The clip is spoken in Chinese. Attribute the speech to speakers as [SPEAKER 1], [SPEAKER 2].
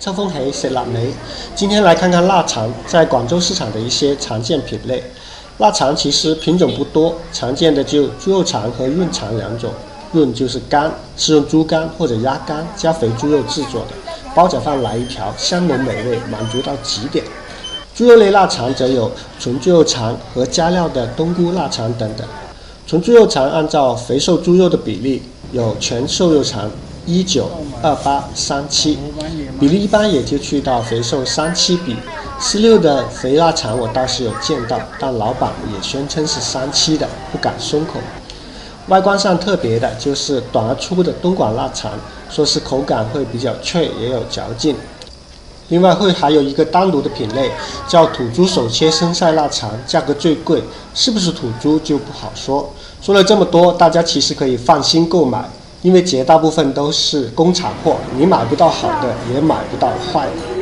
[SPEAKER 1] 秋風起，食臘味。今天来看看腊肠在广州市场的一些常见品类。腊肠其实品种不多，常见的就猪肉肠和润肠两种。润就是肝，是用猪肝或者鸭肝加肥猪肉制作的，包饺饭来一条，香浓美味，满足到极点。猪肉类腊肠则有纯猪肉肠和加料的冬菇腊肠等等。纯猪肉肠按照肥瘦猪肉的比例，有全瘦肉肠19、28、37，比例一般也就去到肥瘦37比。46的肥腊肠我倒是有见到，但老板也宣称是37的，不敢松口。外观上特别的就是短而粗的东莞腊肠，说是口感会比较脆，也有嚼劲。另外还有一个单独的品类叫土猪手切生菜腊肠，价格最贵，是不是土猪就不好说。说了这么多，大家其实可以放心购买，因为绝大部分都是工厂货，你买不到好的，也买不到坏的。